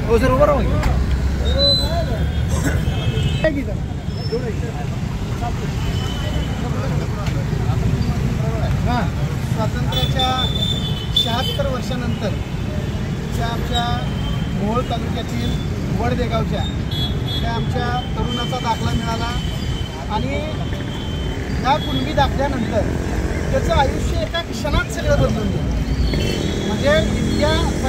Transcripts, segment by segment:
हो सर उभं राहून हां स्वातंत्र्याच्या 76 वर्षानंतर त्या आमच्या मोहोळ तालुक्यातील वडदेगावच्या त्या आमच्या तरुणाचा दाखला मिळाला आणि त्या कुणबी दाखल्यानंतर त्याचं आयुष्य एका क्षणात सगळं बदलून गेलं। म्हणजे इतक्या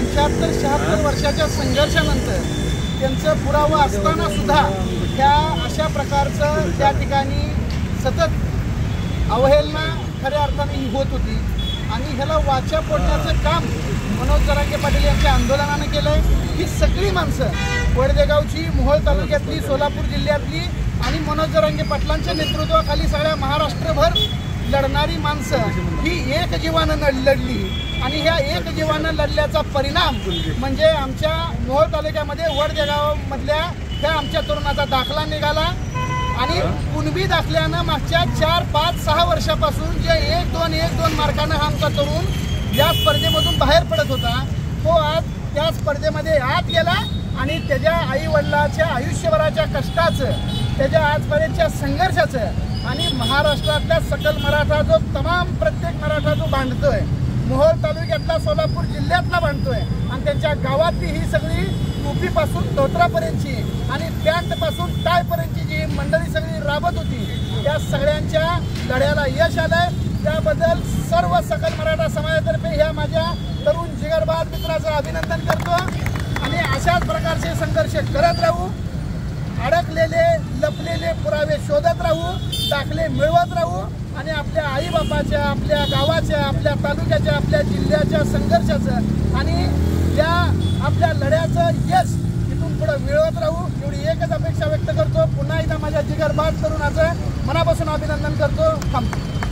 75-76 वर्षाच्या संघर्षानंतर त्यांचं पुरावा असताना सुद्धा त्या अशा प्रकारचं त्या ठिकाणी सतत अवहेलना खऱ्या अर्थाने ही होत होती आणि ह्याला वाचा फोडण्याचं काम मनोज जरांगे पाटील यांच्या आंदोलनानं केलंय। ही सगळी माणसं वडदेगावची, मोहोळ तालुक्यातली, सोलापूर जिल्ह्यातली आणि मनोज जरांगे पाटलांच्या नेतृत्वाखाली सगळ्या महाराष्ट्रभर लढणारी माणसं ही एक जीवानं लढली आणि ह्या एक जीवानं लढल्याचा परिणाम म्हणजे आमच्या मोहोळ तालुक्यामध्ये वडदेगावमधल्या ह्या आमच्या तरुणाचा दाखला निघाला आणि कुणबी दाखल्यानं मागच्या 4, 5, 6 वर्षापासून जे 1-2 मार्कानं हा आमचा तरुण या स्पर्धेमधून बाहेर पडत होता तो आज त्या स्पर्धेमध्ये आत गेला आणि त्याच्या आईवडिलाच्या आयुष्यभराच्या कष्टाचं, त्याच्या आजपर्यंतच्या संघर्षाचं आणि महाराष्ट्रातल्या सकल मराठा जो तमाम प्रत्येक मराठा जो बांधतोय, मोहोळ तालुक्यातला, सोलापूर जिल्ह्यातला बांधतोय आणि त्यांच्या गावातली ही सगळी टोपीपासून धोत्रापर्यंतची आणि पॅन्टपासून टायपर्यंतची जी मंडळी सगळी राबत होती त्या सगळ्यांच्या लढ्याला यश आलंय। त्याबद्दल सर्व सकल मराठा समाजातर्फे ह्या माझ्या तरुण जिगरबाज मित्राचं अभिनंदन करतो आणि अशाच प्रकारचे संघर्ष करत राहू, अडकलेले लपलेले पुरावे शोधत राहू, दाखले मिळवत राहू आणि आपल्या आईबापाच्या, आपल्या गावाच्या, आपल्या तालुक्याच्या, आपल्या जिल्ह्याच्या संघर्षाचं आणि या आपल्या लढ्याचं यश इथून पुढे मिळवत राहू एवढी एकच अपेक्षा व्यक्त करतो। पुन्हा एकदा माझ्या जिगरबाज तरुणाचं मनापासून अभिनंदन करतो।